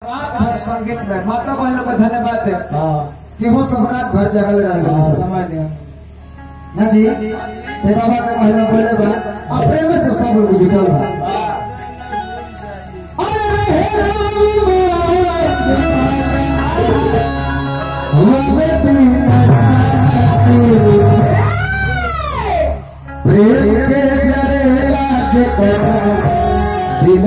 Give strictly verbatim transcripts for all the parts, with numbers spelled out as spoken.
रात भर संगीत में माता बहनों का धन्यवाद है कि वो सब रात भर जगल रहे समझ लिया ना जी। ते बाबा के महिमा बोले बा अब प्रेम से सब लोग जुटल बा। प्रेम के जरेला जे दिल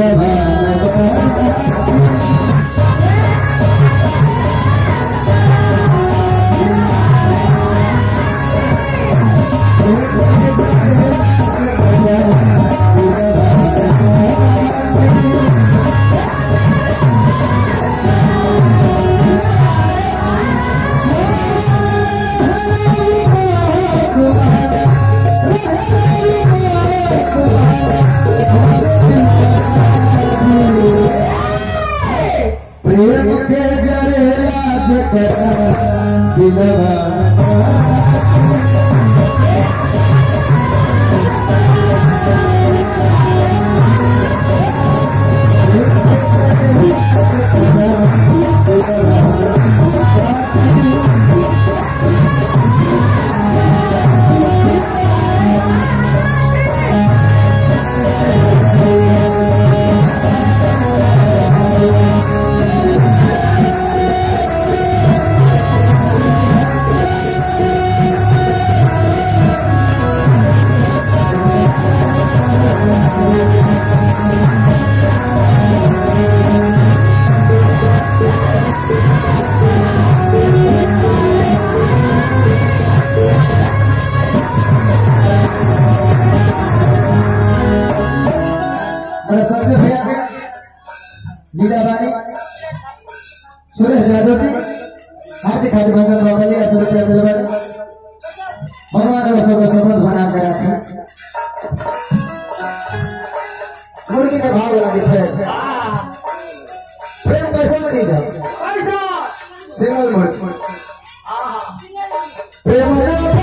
प्रेम के जरेला जे दिलवा सुरेश यादव जी हार्दिक हार्दिक अभिनंदन बाबा जी रुपया दिलवाने भगवान ने सबको समझ बना कर रखा। मुर्गी के भाव लगे थे प्रेम कैसा चीज है कैसा सिंगल मुर्गी प्रेम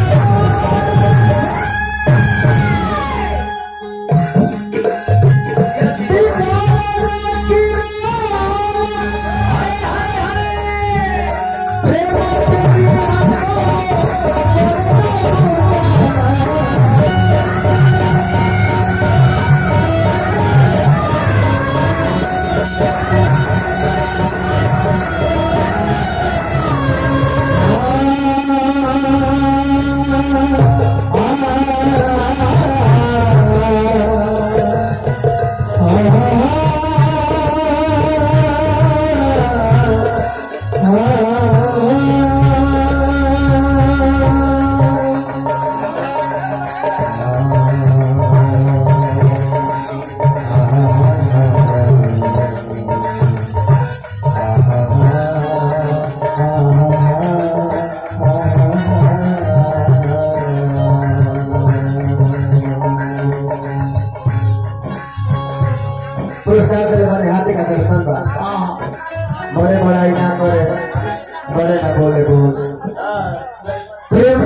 पुरस्कार के हमारे हाथी का दर्शन बा बड़े बड़ा इनाम करे बड़े ना बोले बहुत प्रेम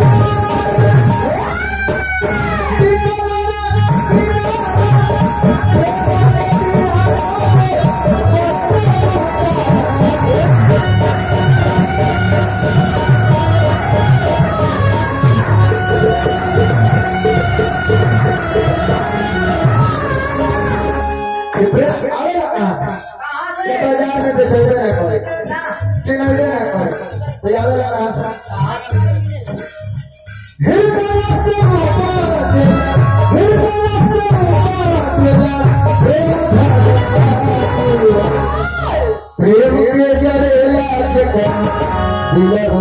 बाजार में बेचैबे ना करे किनबे ना करे तो याद लगा आशा प्रेम के जरेला जे दिलवा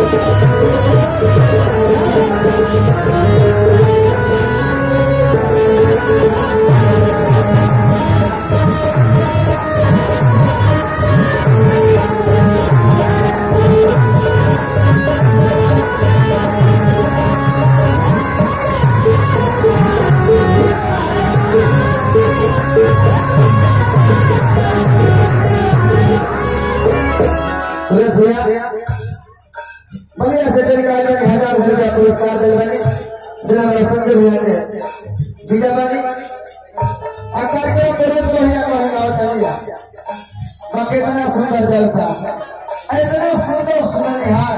सुरेश भैया बलिया से चल के हजार रुपया पुरस्कार दिल बनी बिना संजय भैया के बीजा बनी आकार के पुरुष भैया को है और चलिया बाकी इतना सुंदर जलसा इतना सुंदर सुननिहार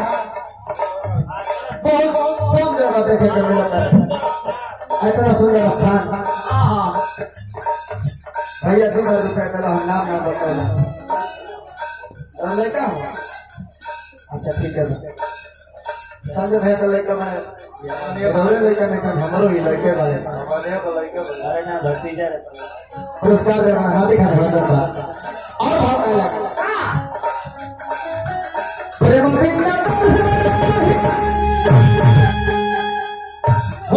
बहुत कम जगह देखे के मिलता है इतना सुंदर स्थान भैया दो हजार रुपया दिला हम नाम ना बताओ लड़का हो अच्छा ठीक है संजय भैया का लड़का मैं रोले लड़का नहीं कर हमरो ही लड़के वाले पुरस्कार दे रहा हाथी खाने वाला और भाव का लगा प्रेम बिना हो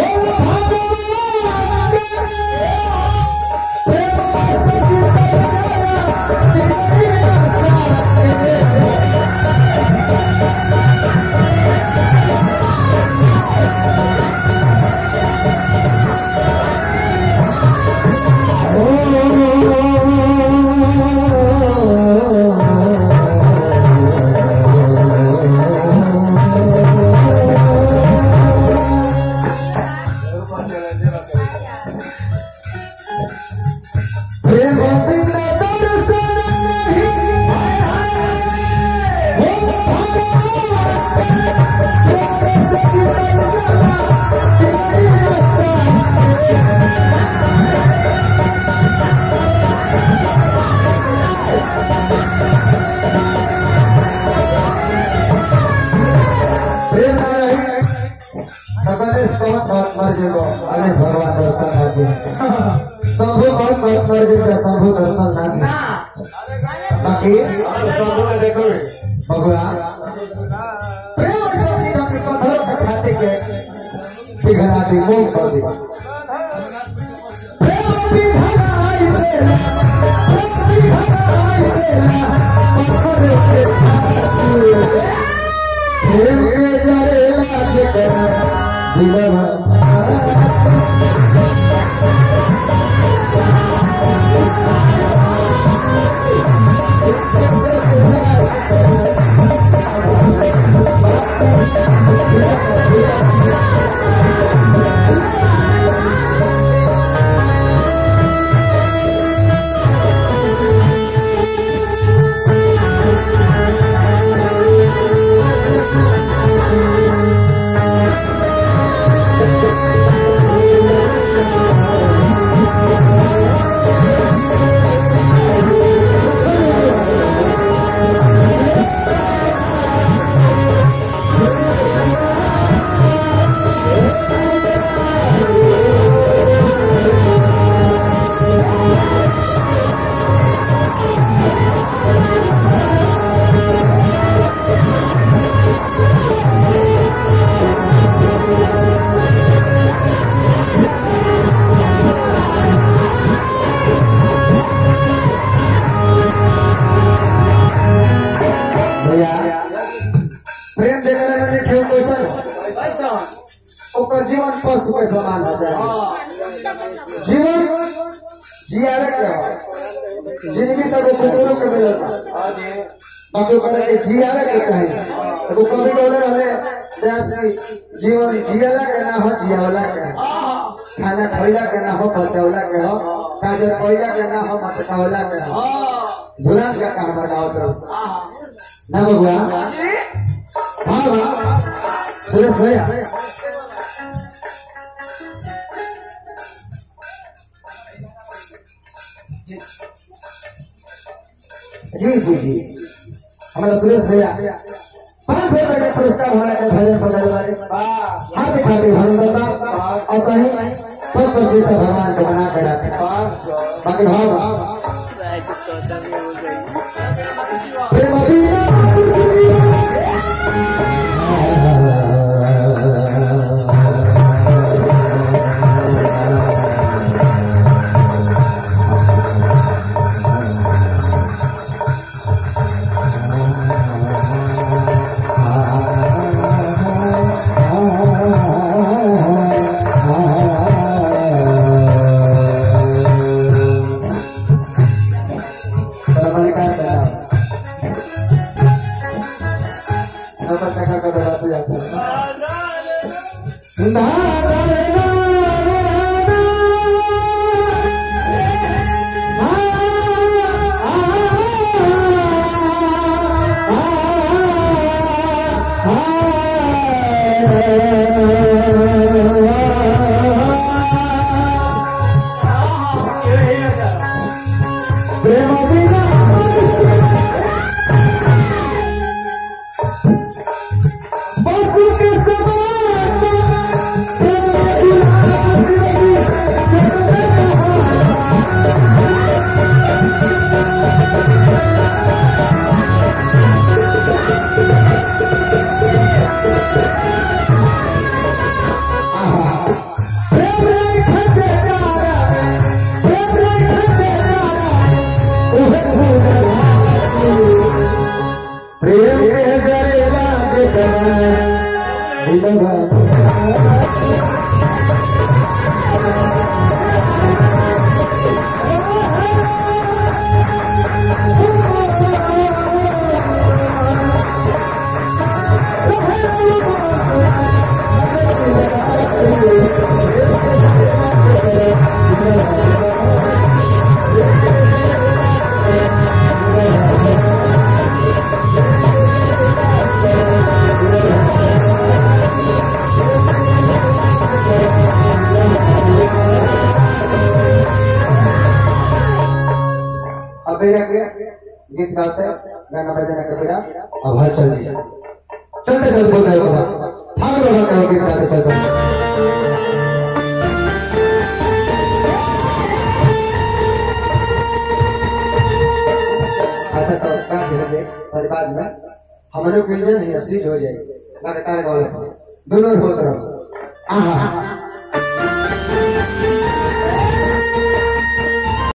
भगवान दर्शन शंभु बहुत बहुत मर्जी शंभु दर्शन बाकी भगवान प्रेम सब चीज अपने पत्थरों के खाते के पिघला दी मोह कर दी प्रेम पिघलाई बेला प्रेम पिघलाई बेला पत्थरों के प्रेम के जरेला जगह दिलवा प्रेम देखने में क्यों क्वेश्चन जीवन पशु के समान हो जाए जीवन जियारे के जिंदगी तक कुकुरों के मिलता बाकी के जियारे के चाहिए तो कभी बोले रहे जीवन जियाला के ना हो जियावला के खाना खैला के ना हो पचौला के हो काजर कोयला के ना हो मटकावला के हो भुलान का काम बताओ करो ना बबुआ हाँ हाँ सुरेश भैया जी जी जी हमारा सुरेश भैया पांच सौ रुपए का पुरस्कार हो रहा है भजन बजाने वाले हाथ खाते भजन बता और सही पद प्रतिष्ठा भगवान को बना कर रखे बाकी भाव प्रेम मोटरसाइकिल का बजाते जाते हैं। प्रेम के जरे राज गीत गाते गाना बजाना का बेड़ा अब हल चल दी चलते चल बोल रहे हो हम लोग का गीत गाते चलते ऐसा तो क्या कहेंगे पर बाद में हमारे को इंजन ही सीट हो जाएगी लगातार गाओ दोनों हो रहा आहा